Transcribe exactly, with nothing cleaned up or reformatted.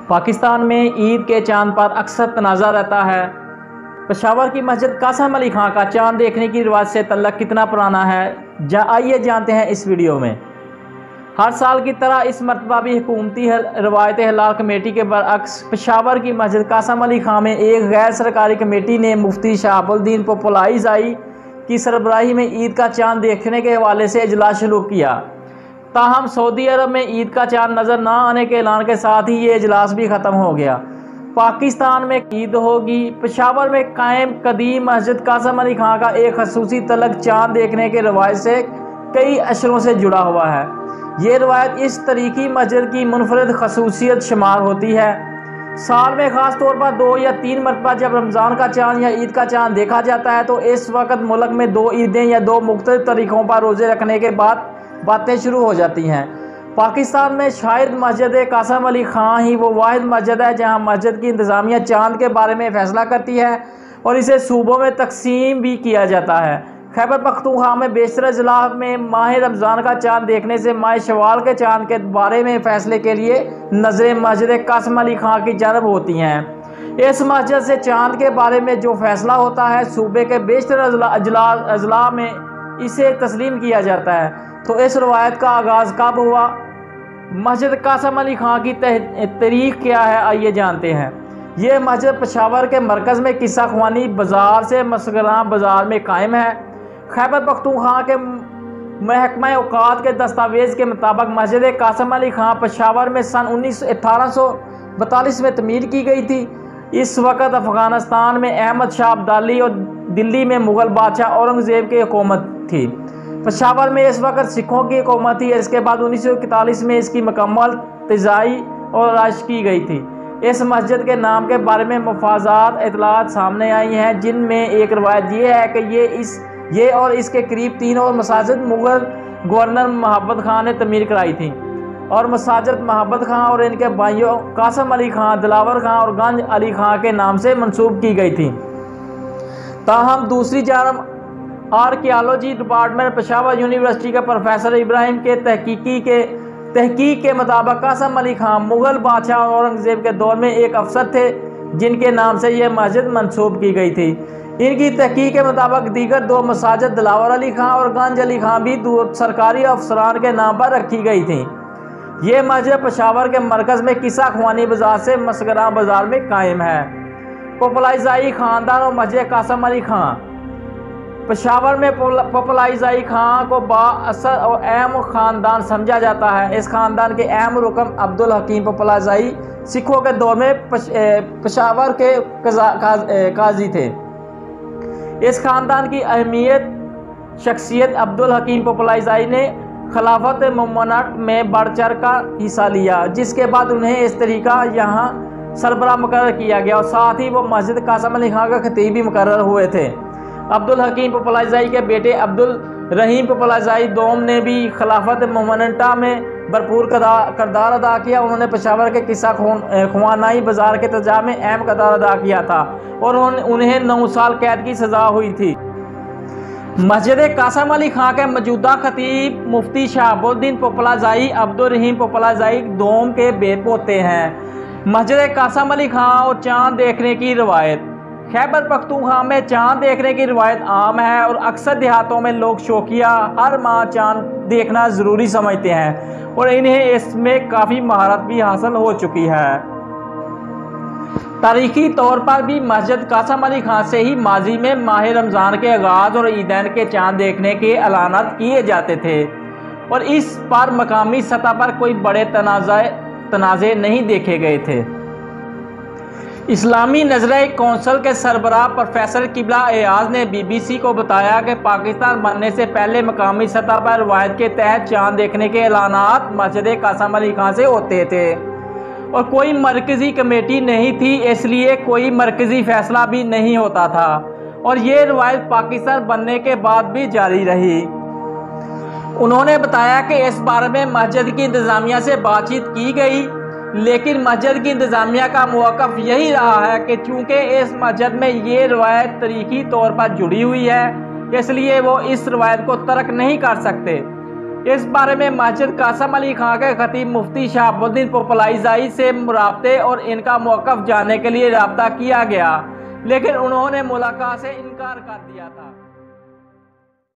پاکستان میں عید کے چاند پر اکثر تنازع رہتا ہے۔ پشاور کی مسجد قاسم علی خان کا چاند دیکھنے کی روایت سے تعلق کتنا پرانا ہے، جا آئیے جانتے ہیں اس ویڈیو میں۔ ہر سال کی طرح اس مرتبہ بھی حکومتی روایت ہلال کمیٹی کے برعکس پشاور کی مسجد قاسم علی خان میں ایک غیر سرکاری کمیٹی نے مفتی شہاب الدین پوپلائزائی کی سربراہی میں عید کا چاند دیکھنے کے حوالے سے اجلاس شروع کیا۔ تاہم سعودی عرب میں عید کا چاند نظر نہ آنے کے اعلان کے ساتھ ہی یہ اجلاس بھی ختم ہو گیا۔ پاکستان میں عید ہوگی۔ پشاور میں قائم قدیم مسجد قاسم علی خان کا ایک خصوصی تعلق چاند دیکھنے کے روایت سے کئی عشروں سے جڑا ہوا ہے۔ یہ روایت اس تاریخی مسجد کی منفرد خصوصیت شمار ہوتی ہے۔ سال میں خاص طور پر دو یا تین مرتبہ جب رمضان کا چاند یا عید کا چاند دیکھا جاتا ہے تو اس وقت ملک میں دو عیدیں یا دو مختلف طریقوں پر روزے رکھنے کے بعد باتیں شروع ہو جاتی ہیں۔ پاکستان میں شاید مسجد قاسم علی خان ہی وہ واحد مسجد ہے جہاں مسجد کی انتظامیہ چاند کے بارے میں فیصلہ کرتی ہے اور اسے صوبوں میں تقسیم بھی کیا جاتا ہے۔ خیبر پختونخوا میں بیشتر اضلاع میں ماہ رمضان کا چاند دیکھنے سے ماہ شوال کے چاند کے بارے میں فیصلے کے لیے نظریں مسجد قاسم علی خان کی جانب ہوتی ہیں۔ اس مسجد سے چاند کے بارے میں جو فیصلہ ہوتا ہے صوبے کے بیشتر اضلاع میں اسے تسلیم کیا جاتا ہے۔ تو اس روایت کا آغاز کب ہوا؟ مسجد قاسم علی خان کی تاریخ کیا ہے، آئیے جانتے ہیں۔ یہ مسجد پشاور کے مرکز میں قصہ خوانی بازار سے مسگراں بازار میں قائم ہے۔ خیبر پختونخوا کے محکمہ اوقات کے دستاویز کے مطابق مسجد قاسم علی خان پشاور میں سن انیس اٹھارہ سو بتالیس میں تعمیر کی گئی تھی۔ اس وقت افغانستان میں احمد شاہ ابدالی اور دلی میں مغل بادشاہ اورنگزیب کی حکومت تھی۔ پشاور میں اس وقت سکھوں کی حکومت تھی۔ اس کے بعد انیس سو اکتالیس میں اس کی مکمل تجزیہ اور رائج کی گئی تھی۔ اس مسجد کے نام کے بارے میں مفازات اطلاعات سامنے آئی ہیں، جن میں ایک روایت یہ ہے کہ یہ اس یہ اور اس کے قریب تین اور مساجد مغل گورنر محبت خان نے تعمیر کرائی تھیں اور مساجد محبت خان اور ان کے بھائیوں قاسم علی خان، دلاور خان اور گنج علی خان کے نام سے منسوب کی گئی تھی۔ تاہم دوسری جانب آرکیالوجی ڈپارٹمنٹ پشاور یونیورسٹی کے پروفیسر ابراہیم کے تحقیقی کے تحقیق کے مطابق قاسم علی خان مغل بادشاہ اور اورنگزیب کے دور میں ایک افسر تھے جن کے نام سے یہ مسجد منسوب کی گئی تھی۔ ان کی تحقیق کے مطابق دیگر دو مساجد دلاور علی خان اور گنج علی خان بھی دو سرکاری افسران کے نام پر رکھی گئی تھیں۔ یہ مسجد پشاور کے مرکز میں قصہ خوانی بازار سے مسگراں بازار میں قائم ہے۔ پوپلائزائی خاندان اور مسجد قاسم علی خان۔ پشاور میں پوپلائزائی خان کو با اثر اور اہم خاندان سمجھا جاتا ہے۔ اس خاندان کے اہم رکن عبدالحکیم پوپلائزائی سکھوں کے دور میں پشاور کے قاضی تھے۔ اس خاندان کی اہمیت شخصیت عبدالحکیم پوپلائزائی نے خلافت ممنوعہ میں بڑھ چڑھ کر حصہ لیا، جس کے بعد انہیں اس طریقہ یہاں سربراہ مقرر کیا گیا اور ساتھ ہی وہ مسجد قاسم علی خان کا خطیب بھی مقرر ہوئے تھے۔ عبدالحکیم پوپلائزائی کے بیٹے عبدالرحیم پوپلائزائی دوم نے بھی خلافت ممنوعہ میں بھرپور کردار ادا کیا۔ انہوں نے پشاور کے قصہ خوانائی بازار کے تجزیہ میں اہم کردار ادا کیا تھا اور انہیں نو سال قید کی سزا ہوئی تھی۔ مسجد قاسم علی خان کے موجودہ خطیب مفتی شہاب الدین پوپلائزائی عبدالرحیم پوپلائزائی دوم کے بیٹے پوتے ہیں۔ مسجد قاسم علی خان اور چاند دیکھنے کی روایت۔ خیبر پختونخوا میں چاند دیکھنے کی روایت عام ہے اور اکثر دیہاتوں میں لوگ شوقیہ ہر ماہ چاند دیکھنا ضروری سمجھتے ہیں اور انہیں اس میں کافی مہارت بھی حاصل ہو چکی ہے۔ تاریخی طور پر بھی مسجد قاسم علی خان سے ہی ماضی میں ماہ رمضان کے آغاز اور عیدین کے چاند دیکھنے کے اعلانات کیے جاتے تھے اور اس پر مقامی سطح پر کوئی بڑے تنازع تنازع نہیں دیکھے گئے تھے۔ اسلامی نظریہ کونسل کے سربراہ پروفیسر قبلہ ایاز نے بی بی سی کو بتایا کہ پاکستان بننے سے پہلے مقامی سطح پر روایت کے تحت چاند دیکھنے کے اعلانات مسجد قاسم علی خان سے ہوتے تھے اور کوئی مرکزی کمیٹی نہیں تھی، اس لیے کوئی مرکزی فیصلہ بھی نہیں ہوتا تھا اور یہ روایت پاکستان بننے کے بعد بھی جاری رہی۔ انہوں نے بتایا کہ اس بارے میں مسجد کی انتظامیہ سے بات چیت کی گئی، لیکن مسجد کی انتظامیہ کا موقف یہی رہا ہے کہ چونکہ اس مسجد میں یہ روایت تاریخی طور پر جڑی ہوئی ہے اس لیے وہ اس روایت کو ترک نہیں کر سکتے۔ اس بارے میں مسجد قاسم علی خان کے خطیب مفتی شہاب الدین پوپلائزائی سے رابطے اور ان کا موقف جاننے کے لیے رابطہ کیا گیا، لیکن انہوں نے ملاقات سے انکار کر دیا تھا۔